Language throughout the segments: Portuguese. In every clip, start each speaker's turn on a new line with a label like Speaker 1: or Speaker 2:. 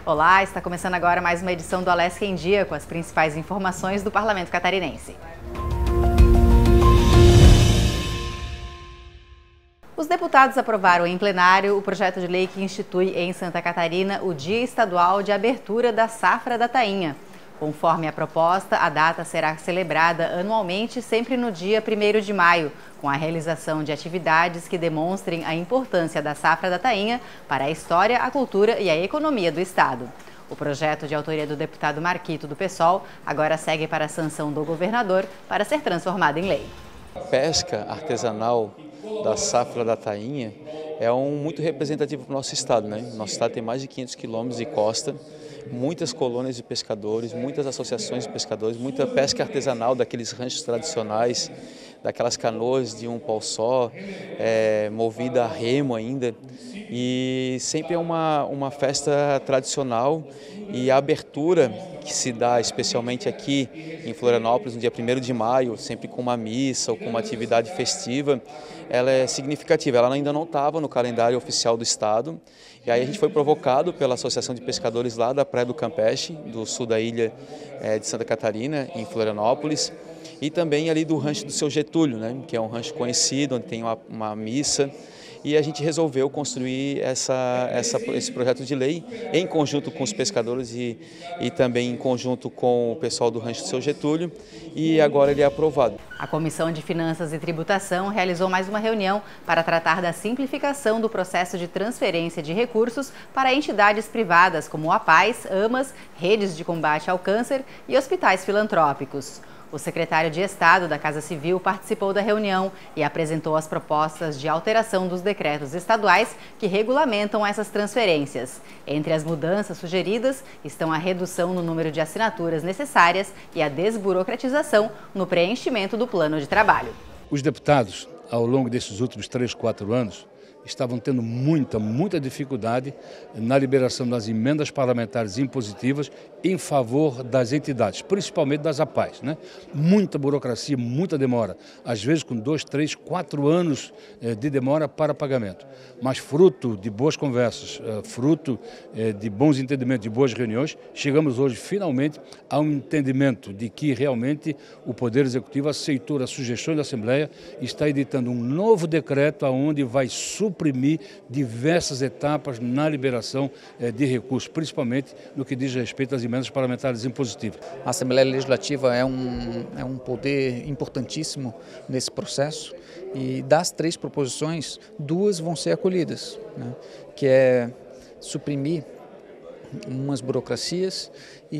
Speaker 1: Olá, está começando agora mais uma edição do Alesc em Dia com as principais informações do Parlamento Catarinense. Os deputados aprovaram em plenário o projeto de lei que institui em Santa Catarina o Dia Estadual de Abertura da Safra da Tainha. Conforme a proposta, a data será celebrada anualmente sempre no dia 1º de maio, com a realização de atividades que demonstrem a importância da safra da tainha para a história, a cultura e a economia do estado. O projeto de autoria do deputado Marquito do PSOL agora segue para a sanção do governador para ser transformado em lei.
Speaker 2: A pesca artesanal da safra da tainha é muito representativo para o nosso estado, né? Nosso estado tem mais de 500 quilômetros de costa, muitas colônias de pescadores, muitas associações de pescadores, muita pesca artesanal daqueles ranchos tradicionais, daquelas canoas de um pau só, movida a remo ainda. E sempre é uma festa tradicional e a abertura que se dá especialmente aqui em Florianópolis no dia 1º de maio, sempre com uma missa ou com uma atividade festiva, ela é significativa. Ela ainda não estava no calendário oficial do estado e aí a gente foi provocado pela Associação de Pescadores lá da Praia do Campeche, do sul da ilha de Santa Catarina, em Florianópolis, e também ali do rancho do Seu Getúlio, né, que é um rancho conhecido, onde tem uma missa. E a gente resolveu construir esse projeto de lei em conjunto com os pescadores e também em conjunto com o pessoal do Rancho do Seu Getúlio, e agora ele é aprovado.
Speaker 1: A Comissão de Finanças e Tributação realizou mais uma reunião para tratar da simplificação do processo de transferência de recursos para entidades privadas como a Paz, AMAS, redes de combate ao câncer e hospitais filantrópicos. O secretário de Estado da Casa Civil participou da reunião e apresentou as propostas de alteração dos decretos estaduais que regulamentam essas transferências. Entre as mudanças sugeridas estão a redução no número de assinaturas necessárias e a desburocratização no preenchimento do plano de trabalho.
Speaker 3: Os deputados, ao longo desses últimos 3, 4 anos, estavam tendo muita dificuldade na liberação das emendas parlamentares impositivas em favor das entidades, principalmente das APAES, né? Muita burocracia, muita demora, às vezes com 2, 3, 4 anos de demora para pagamento. Mas fruto de boas conversas, fruto de bons entendimentos, de boas reuniões, chegamos hoje finalmente a um entendimento de que realmente o Poder Executivo aceitou as sugestões da Assembleia e está editando um novo decreto onde vai suprimir diversas etapas na liberação de recursos, principalmente no que diz respeito às emendas parlamentares impositivas.
Speaker 4: A Assembleia Legislativa é um poder importantíssimo nesse processo e das 3 proposições, 2 vão ser acolhidas, né? Que é suprimir umas burocracias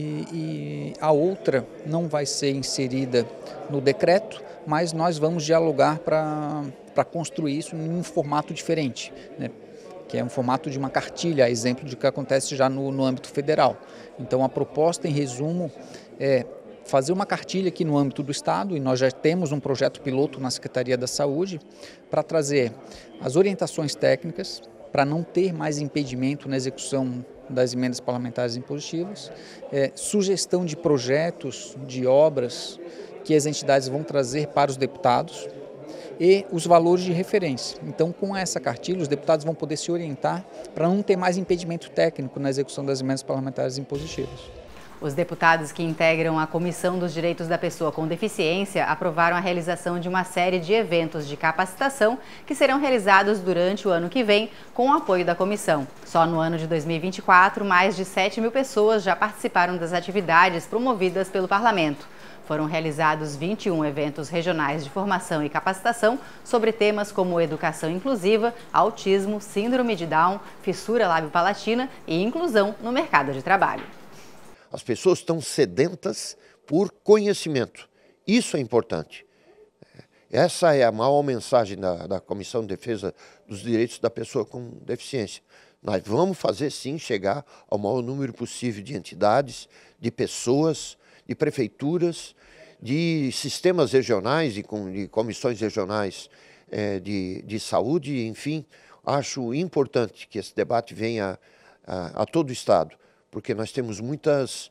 Speaker 4: e a outra não vai ser inserida no decreto, mas nós vamos dialogar para construir isso em um formato diferente, né? Que é um formato de uma cartilha, a exemplo de que acontece já no âmbito federal. Então a proposta, em resumo, é fazer uma cartilha aqui no âmbito do Estado, e nós já temos um projeto piloto na Secretaria da Saúde, para trazer as orientações técnicas, para não ter mais impedimento na execução das emendas parlamentares impositivas, sugestão de projetos, de obras que as entidades vão trazer para os deputados, e os valores de referência. Então, com essa cartilha, os deputados vão poder se orientar para não ter mais impedimento técnico na execução das emendas parlamentares impositivas.
Speaker 1: Os deputados que integram a Comissão dos Direitos da Pessoa com Deficiência aprovaram a realização de uma série de eventos de capacitação que serão realizados durante o ano que vem com o apoio da comissão. Só no ano de 2024, mais de 7.000 pessoas já participaram das atividades promovidas pelo Parlamento. Foram realizados 21 eventos regionais de formação e capacitação sobre temas como educação inclusiva, autismo, síndrome de Down, fissura lábio-palatina e inclusão no mercado de trabalho.
Speaker 5: As pessoas estão sedentas por conhecimento. Isso é importante. Essa é a maior mensagem da Comissão de Defesa dos Direitos da Pessoa com Deficiência. Nós vamos fazer, sim, chegar ao maior número possível de entidades, de pessoas, de prefeituras, de sistemas regionais e de comissões regionais de saúde, enfim. Acho importante que esse debate venha a todo o Estado, porque nós temos muitas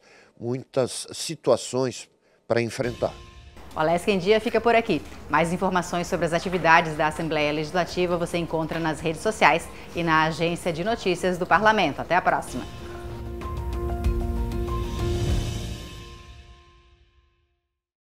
Speaker 5: situações para enfrentar.
Speaker 1: O Alesc em Dia fica por aqui. Mais informações sobre as atividades da Assembleia Legislativa você encontra nas redes sociais e na agência de notícias do Parlamento. Até a próxima!